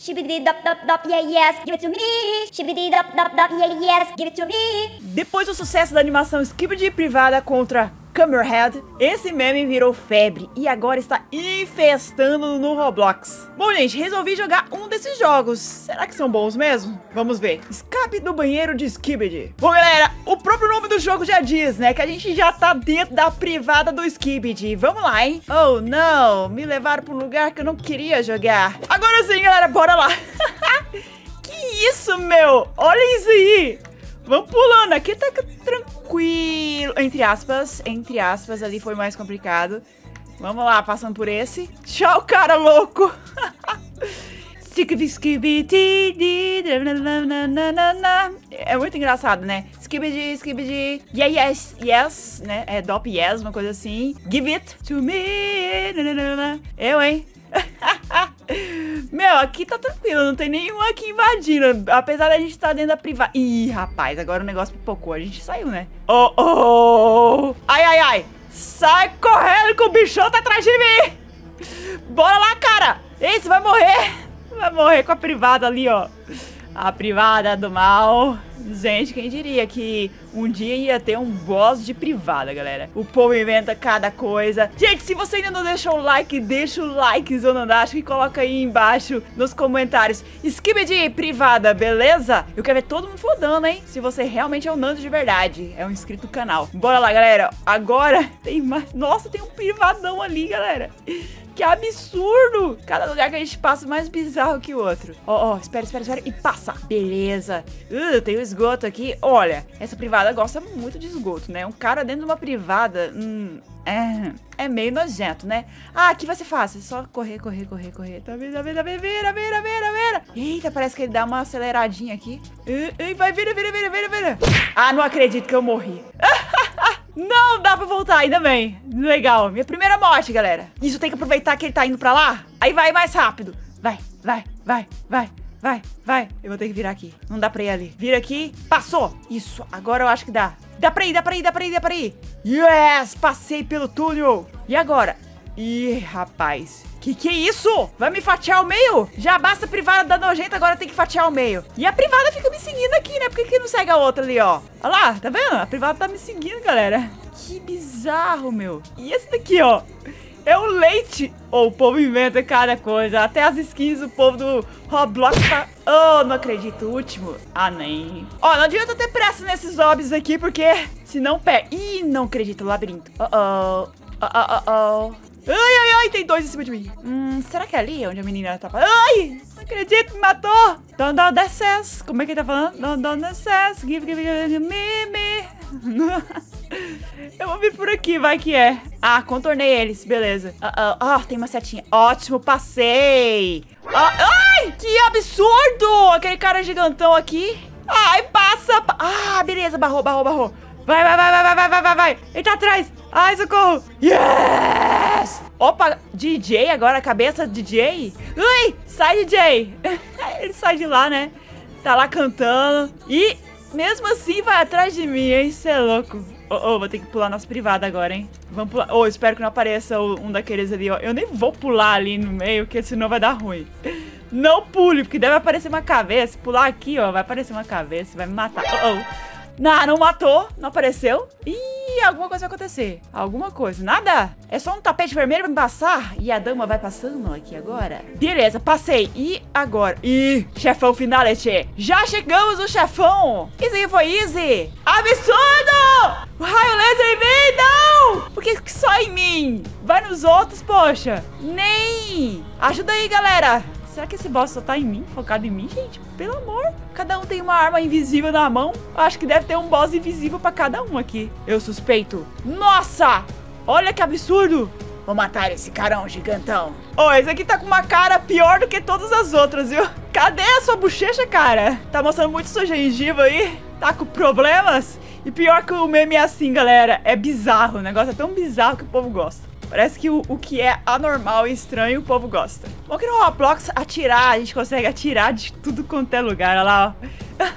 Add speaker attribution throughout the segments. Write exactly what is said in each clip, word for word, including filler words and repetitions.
Speaker 1: Shibidi dop dop dop, yeah yes, give it to me. Shibidi dop dop dop, yeah yes, give it to me.
Speaker 2: Depois do sucesso da animação Skibidi privada contra Camerahead, esse meme virou febre e agora está infestando no Roblox. Bom, gente, resolvi jogar um desses jogos. Será que são bons mesmo? Vamos ver. Escape do banheiro de Skibidi. Bom, galera, o próprio nome do jogo já diz, né? Que a gente já tá dentro da privada do Skibidi. Vamos lá, hein? Oh, não. Me levaram para um lugar que eu não queria jogar. Agora sim, galera, bora lá. Que isso, meu? Olha isso aí. Vamos pulando, aqui tá tranquilo, entre aspas, entre aspas, ali foi mais complicado. Vamos lá, passando por esse. Tchau, cara louco. É muito engraçado, né? Skibidi, skibidi, yeah, yes, yes, né? É dop yes, uma coisa assim. Give it to me. Eu, hein? Meu, aqui tá tranquilo, não tem nenhum aqui invadindo. Apesar da gente estar dentro da privada. Ih, rapaz, agora o negócio pipocou. A gente saiu, né? Oh, oh! Ai, ai, ai! Sai correndo que o bichão tá atrás de mim! Bora lá, cara! Ei, você vai morrer! Vai morrer com a privada ali, ó. A privada do mal. Gente, quem diria que um dia ia ter um boss de privada, galera. O povo inventa cada coisa. Gente, se você ainda não deixou o like, deixa o like, Zonandastico, e coloca aí embaixo nos comentários Skibidi privada, beleza? Eu quero ver todo mundo flodando, hein? Se você realmente é um Nando de verdade, é um inscrito do canal. Bora lá, galera. Agora tem mais... Nossa, tem um privadão ali, galera. Que absurdo! Cada lugar que a gente passa mais bizarro que o outro. Ó, oh, ó, oh, espera, espera, espera. E passa. Beleza. Uh, tem o esgoto aqui. Olha, essa privada gosta muito de esgoto, né? Um cara dentro de uma privada... Hum, é, é meio nojento, né? Ah, aqui vai ser fácil. Só correr, correr, correr, correr. Tá vendo, tá vendo, tá vendo? Vira, vira, vira, vira. Eita, parece que ele dá uma aceleradinha aqui. Uh, uh, vai, vira, vira, vira, vira, vira. Ah, não acredito que eu morri. Não, dá pra voltar, ainda bem. Legal, minha primeira morte, galera. Isso, tem que aproveitar que ele tá indo pra lá. Aí vai mais rápido. Vai, vai, vai, vai, vai, vai. Eu vou ter que virar aqui, não dá pra ir ali. Vira aqui, passou. Isso, agora eu acho que dá. Dá pra ir, dá pra ir, dá pra ir, dá pra ir. Yes, passei pelo túnel. E agora? Ih, rapaz, que que é isso? Vai me fatiar ao meio? Já basta a privada da nojenta, agora tem que fatiar ao meio. E a privada fica me seguindo aqui, né? Por que que não segue a outra ali, ó? Olha lá, tá vendo? A privada tá me seguindo, galera. Que bizarro, meu. E esse daqui, ó, é o leite. Oh, o povo inventa cada coisa. Até as skins do povo do Roblox tá... Oh, não acredito. O último. Ah, nem. Ó, oh, não adianta ter pressa nesses zombies aqui, porque senão pé. Ih, não acredito. Labirinto. Oh, oh. Oh, oh, oh, oh. Ai, ai, ai, tem dois em cima de mim. Hum, será que é ali onde a menina tá? Ai, não acredito, me matou. Don't, don't access. Como é que ele tá falando? Don't, don't access. Give, give, give, give me, me. Eu vou vir por aqui, vai que é. Ah, contornei eles, beleza. Ah, uh, uh, oh, tem uma setinha. Ótimo, passei. Uh, ai, que absurdo. Aquele cara gigantão aqui. Ai, passa. Pa ah, beleza, barrou, barrou, barrou. Vai, vai, vai, vai, vai, vai, vai, vai, vai. Ele tá atrás. Ai, socorro. Yes! Opa, D J agora, a cabeça D J. Ui, sai, D J. Ele sai de lá, né? Tá lá cantando. E mesmo assim vai atrás de mim, hein? Isso é louco. Oh, oh, vou ter que pular nossa privada agora, hein? Vamos pular. Oh, espero que não apareça um daqueles ali, ó. Eu nem vou pular ali no meio, porque senão vai dar ruim. Não pule, porque deve aparecer uma cabeça. Pular aqui, ó, vai aparecer uma cabeça, vai me matar. Oh, oh. Não, não matou, não apareceu. Ih, alguma coisa vai acontecer. Alguma coisa, nada. É só um tapete vermelho pra me passar. E a dama vai passando aqui agora. Beleza, passei. E agora? Ih, chefão finality. Já chegamos no chefão. Isso aí foi easy. Absurdo! O raio laser em mim, não! Por que só em mim? Vai nos outros, poxa. Nem. Ajuda aí, galera. Será que esse boss só tá em mim, focado em mim, gente? Pelo amor. Cada um tem uma arma invisível na mão. Acho que deve ter um boss invisível pra cada um aqui. Eu suspeito. Nossa! Olha que absurdo. Vou matar esse carão gigantão. Oh, esse aqui tá com uma cara pior do que todas as outras, viu? Cadê a sua bochecha, cara? Tá mostrando muito sua gengiva aí? Tá com problemas? E pior que o meme é assim, galera. É bizarro. O negócio é tão bizarro que o povo gosta. Parece que o, o que é anormal e estranho, o povo gosta. Bom que no Roblox atirar, a gente consegue atirar de tudo quanto é lugar, olha lá, ó.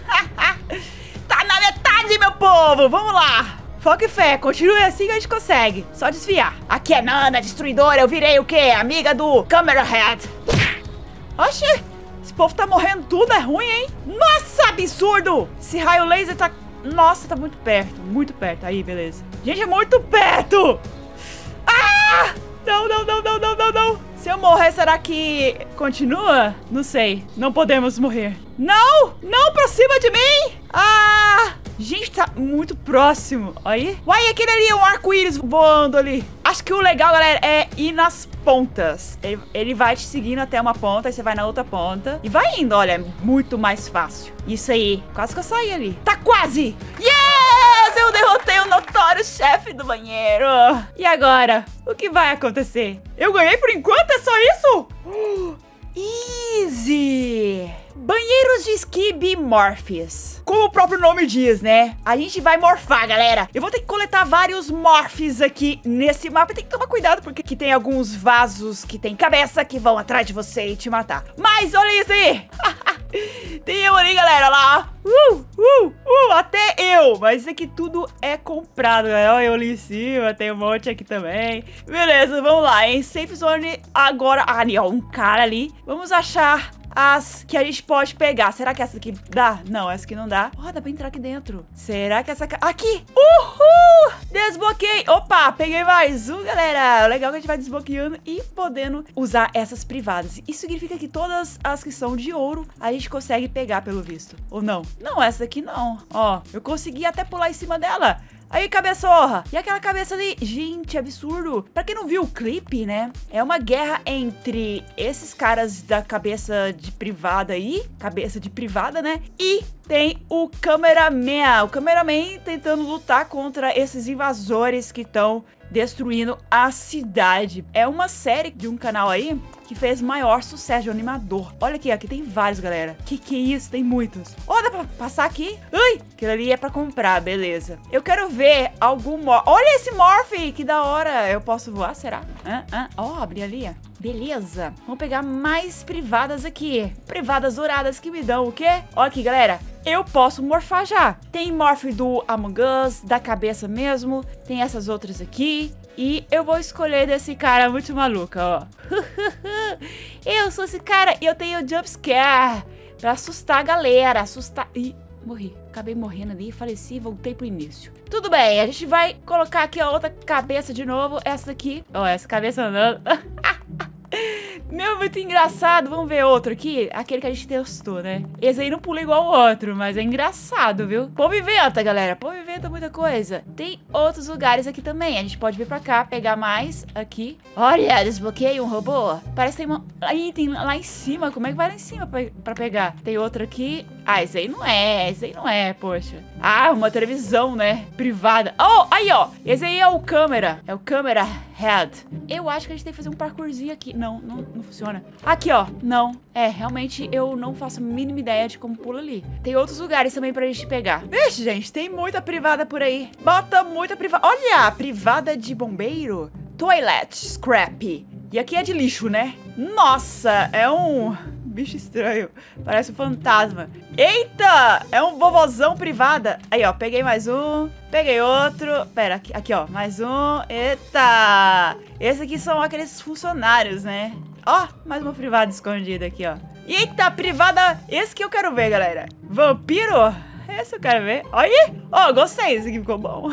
Speaker 2: Tá na metade, meu povo, vamos lá. Foco e fé, continue assim que a gente consegue. Só desviar. Aqui é Nana, destruidora, eu virei o quê? Amiga do Camerahead. Oxi, esse povo tá morrendo tudo, é ruim, hein? Nossa, absurdo! Esse raio laser tá... Nossa, tá muito perto, muito perto. Aí, beleza. Gente, é muito perto! Ah! Não, não, não, não, não, não, não. Se eu morrer, será que continua? Não sei. Não podemos morrer. Não! Não pra cima de mim! Ah! Gente, tá muito próximo. Aí. Uai, aquele ali é um arco-íris voando ali. Acho que o legal, galera, é ir nas pontas. Ele, ele vai te seguindo até uma ponta, aí você vai na outra ponta. E vai indo, olha, é muito mais fácil. Isso aí. Quase que eu saí ali. Tá quase! Yes! Eu derrotei o notório chefe do banheiro. E agora? O que vai acontecer? Eu ganhei por enquanto? É só isso? Easy! Banheiros de Skibby Morphs. Como o próprio nome diz, né? A gente vai morfar, galera. Eu vou ter que coletar vários morphs aqui nesse mapa. Tem que tomar cuidado, porque aqui tem alguns vasos que tem cabeça que vão atrás de você e te matar. Mas olha isso aí. Tem eu ali, galera, lá. Uh, uh, uh, até eu. Mas isso aqui tudo é comprado, galera. Olha eu ali em cima, tem um monte aqui também. Beleza, vamos lá, hein? Safe Zone agora. Ah, ali, ó, um cara ali. Vamos achar as que a gente pode pegar. Será que essa aqui dá? Não, essa aqui não dá. Ó, oh, dá pra entrar aqui dentro. Será que essa... Aqui! Uhul! Desbloqueei! Opa, peguei mais um, galera. Legal que a gente vai desbloqueando e podendo usar essas privadas. Isso significa que todas as que são de ouro a gente consegue pegar, pelo visto. Ou não? Não, essa aqui não. Ó, eu consegui até pular em cima dela. Aí, cabeçorra. E aquela cabeça ali? Gente, absurdo. Pra quem não viu o clipe, né? É uma guerra entre esses caras da cabeça de privada aí. Cabeça de privada, né? E tem o cameraman. O cameraman tentando lutar contra esses invasores que estão destruindo a cidade. É uma série de um canal aí que fez maior sucesso de animador. Olha aqui, aqui tem vários, galera. Que que é isso? Tem muitos. Ó, oh, dá pra passar aqui? Ai, aquilo ali é pra comprar, beleza. Eu quero ver algum morph. Olha esse morph, que da hora. Eu posso voar, será? Ó, oh, abri ali, ó. Beleza. Vamos pegar mais privadas aqui. Privadas douradas que me dão o quê? Olha aqui, galera. Eu posso morfar já. Tem morph do Among Us, da cabeça mesmo. Tem essas outras aqui. E eu vou escolher desse cara muito maluca, ó. Eu sou esse cara e eu tenho jumpscare pra assustar a galera. Assustar... Ih, morri. Acabei morrendo ali, faleci e voltei pro início. Tudo bem, a gente vai colocar aqui a outra cabeça de novo. Essa daqui. Ó, essa cabeça andando. Meu, muito engraçado. Vamos ver outro aqui. Aquele que a gente testou, né? Esse aí não pula igual o outro, mas é engraçado, viu? Povo inventa, galera. Povo inventa muita coisa. Tem outros lugares aqui também. A gente pode vir pra cá, pegar mais aqui. Olha, desbloqueei um robô. Parece que tem uma... Aí, tem lá em cima. Como é que vai lá em cima pra, pra pegar? Tem outro aqui. Ah, esse aí não é. Esse aí não é, poxa. Ah, uma televisão, né? Privada. Oh, aí, ó. Esse aí é o câmera. É o câmera head. Eu acho que a gente tem que fazer um parkourzinho aqui. Não, não, não funciona. Aqui, ó. Não. É, realmente eu não faço a mínima ideia de como pula ali. Tem outros lugares também pra gente pegar. Vixe, gente, tem muita privada por aí. Bota muita privada. Olha, privada de bombeiro. Toilet scrap. E aqui é de lixo, né? Nossa, é um... bicho estranho. Parece um fantasma. Eita! É um vovozão privada. Aí, ó. Peguei mais um. Peguei outro. Pera, aqui, aqui, ó. Mais um. Eita! Esses aqui são aqueles funcionários, né? Ó, mais uma privada escondida aqui, ó. Eita, privada. Esse que eu quero ver, galera. Vampiro? Esse eu quero ver. Olha aí. Ó, gostei. Esse aqui ficou bom.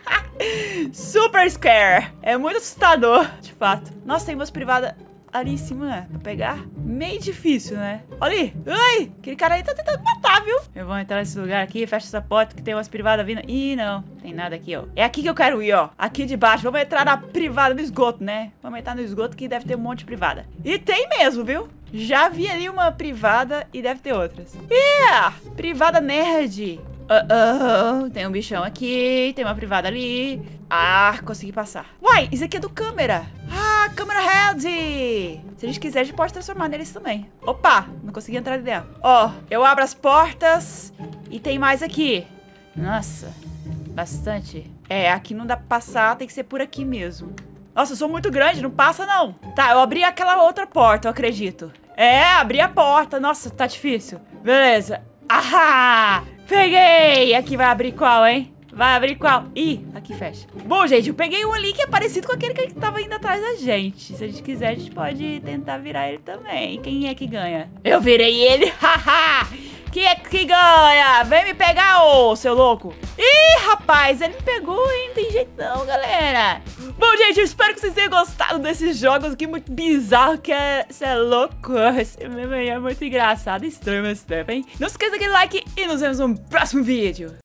Speaker 2: Super scare. É muito assustador, de fato. Nossa, tem umas privadas ali em cima, né? Pra pegar. Meio difícil, né? Olha ali. Ai, aquele cara aí tá tentando matar, viu? Eu vou entrar nesse lugar aqui, fecha essa porta que tem umas privadas vindo. Ih, não. Tem nada aqui, ó. É aqui que eu quero ir, ó. Aqui de baixo. Vamos entrar na privada do esgoto, né? Vamos entrar no esgoto que deve ter um monte de privada. E tem mesmo, viu? Já vi ali uma privada e deve ter outras. Yeah! Privada nerd. Uh oh, tem um bichão aqui, tem uma privada ali. Ah, consegui passar. Uai, isso aqui é do câmera. Ah, câmera head. Se a gente quiser, a gente pode transformar neles também. Opa, não consegui entrar ali dentro. Ó, eu abro as portas e tem mais aqui. Nossa, bastante. É, aqui não dá pra passar, tem que ser por aqui mesmo. Nossa, eu sou muito grande, não passa não. Tá, eu abri aquela outra porta, eu acredito. É, abri a porta. Nossa, tá difícil. Beleza. Ah! Peguei! Aqui vai abrir qual, hein? Vai abrir qual? Ih, aqui fecha. Bom, gente, eu peguei um ali que é parecido com aquele que tava indo atrás da gente. Se a gente quiser, a gente pode tentar virar ele também. Quem é que ganha? Eu virei ele, haha! Quem é que ganha? Vem me pegar, ô, seu louco. Ih, rapaz, ele me pegou, hein? Não tem jeito não, galera. Bom, gente, eu espero que vocês tenham gostado desses jogos aqui muito bizarro, que é... Você é louco? Esse meme aí é muito engraçado e estranho esse tempo, hein? Não esqueça daquele like e nos vemos no próximo vídeo.